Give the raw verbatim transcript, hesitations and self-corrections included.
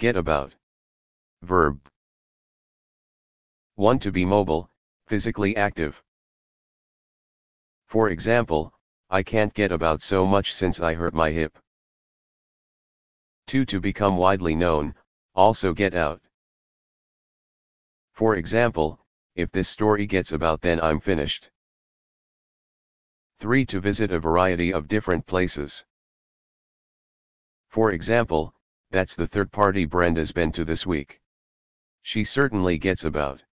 Get about. Verb. one. To be mobile, physically active. For example, I can't get about so much since I hurt my hip. two. To become widely known, also get out. For example, if this story gets about then I'm finished. three. To visit a variety of different places. For example, that's the third party Brenda's been to this week. She certainly gets about.